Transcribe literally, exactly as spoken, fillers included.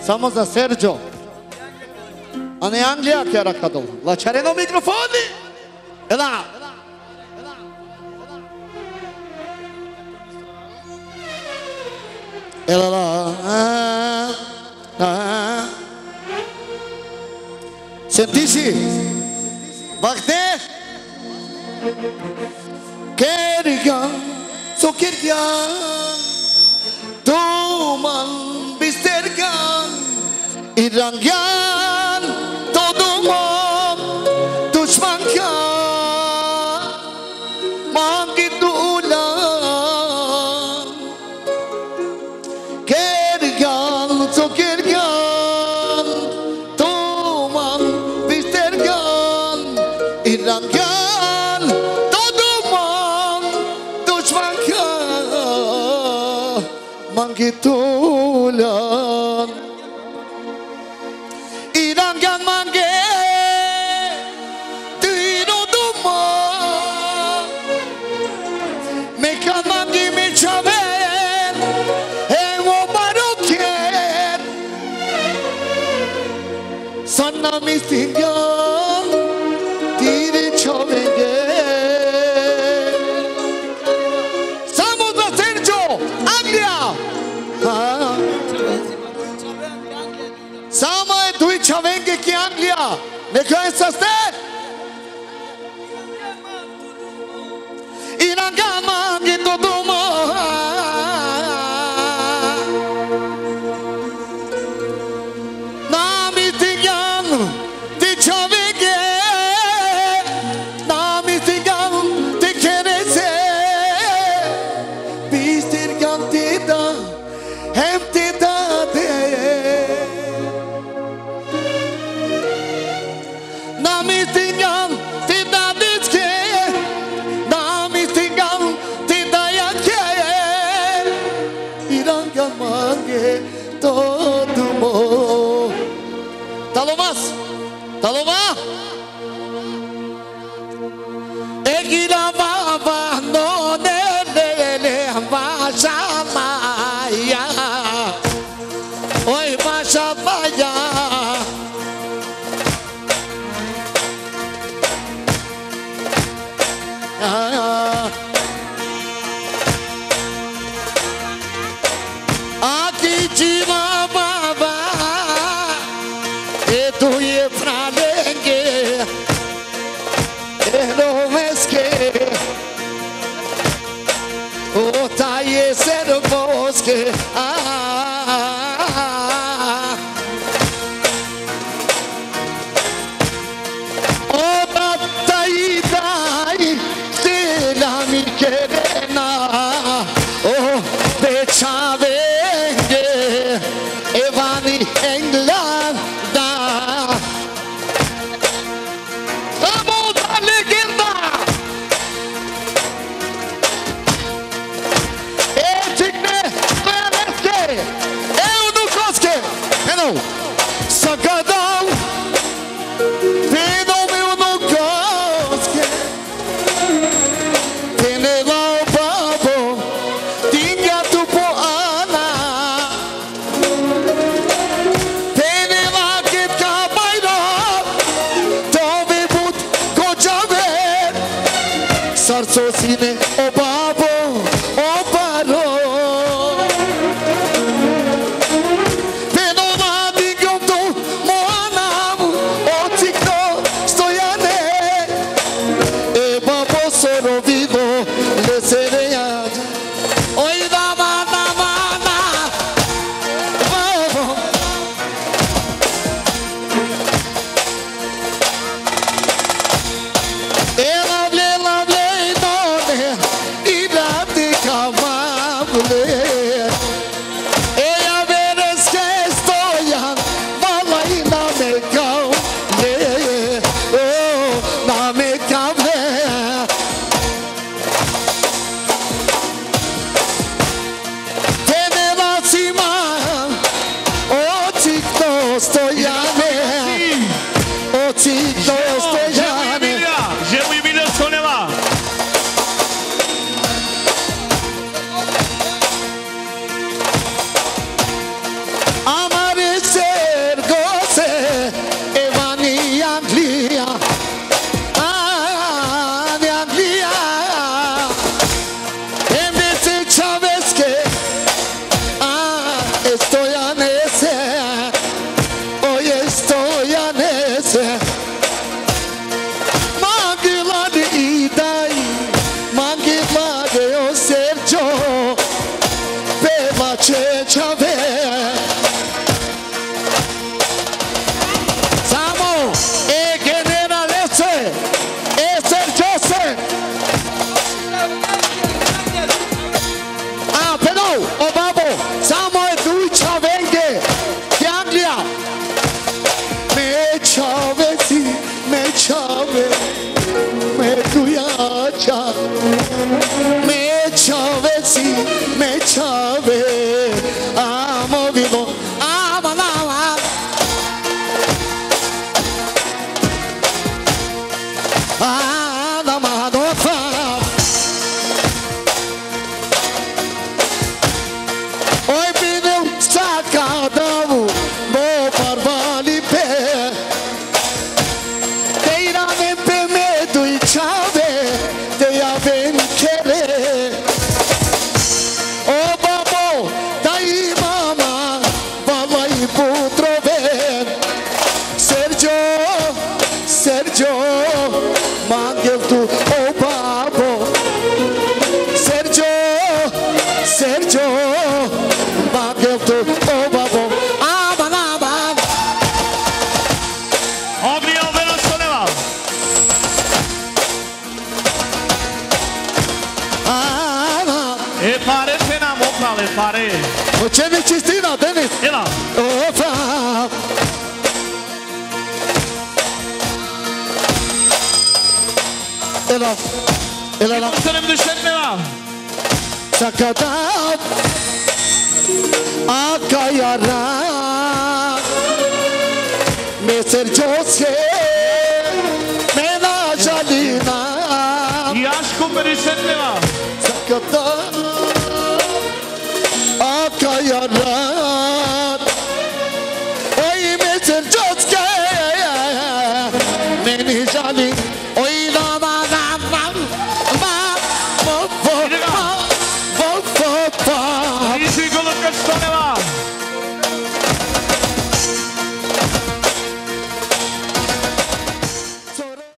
Samo za Sergio. A ne Anglija chiara cadou. La cereno microfoni. E là. E là là. Ah, ah. Sentisi. Vakte. Kergan. So kergan. Tuman bistergan. İrangyan. Todumam. Düşmankan. Mangit ulan. Kergan. So kergan. Tuman bistergan. İrangyan. Todumam. Düşmankan. Mangit ulan. Irangyan mange Tiro duma Mekan mangi me chaven Evo baroket Sanna mistingan Tire chavenge Samoza Sergio Anglia Sama dui chavenge ki Anglia. Ne conosce ste? Irangama ki Toduma. Nami tigan ti chavenge. Nami tigan ti kerese. Bistirgan ti da. Hem ti da de. Namistingan ti daditke Namistingan ti dayake Irangan mange todumo Talomaz Taloma Egila baba no nelele Vashamaya Oy Vashamaya Aqui jiva baba e tu ye fralenge e no meske o taie ser bosque ah o tai tai se la mi querena oh bechavenge evani englanda vamos a legenda e tikne vereske eu no koske hello sakadam pino meu no koske teneva babo tinga tu po ana teneva que cabairo tove but kojaver sarso sine o babo o paro penova digam tu moana o tikno stojane e babo soro vivo le sereia oi da mana mana babo e lavle lavle none i rati kamable e averes que stoyan malai na me kavle oh na me kavle chave me tuyacha me chave si me chave amo vivo ama ama ana madofa oi bine sacadavu bo parvali pe teira vem pe medo e chave te avem kere o babo dai mama valai putroven Sergio Sergio mangel tu o babo Sergio Sergio mangel tu o babo aman aman Ognijo Velošoneva. aman E pare se nam oprale, pare. Učenik čistina Denis Ela. opa ela ela ela Muhterem düşetmeva. Sakatat Akayara Meser Jose Mena Jalina Jaško düşetmeva. Sakatat Akayara Oy Meser Jose Meni Jalina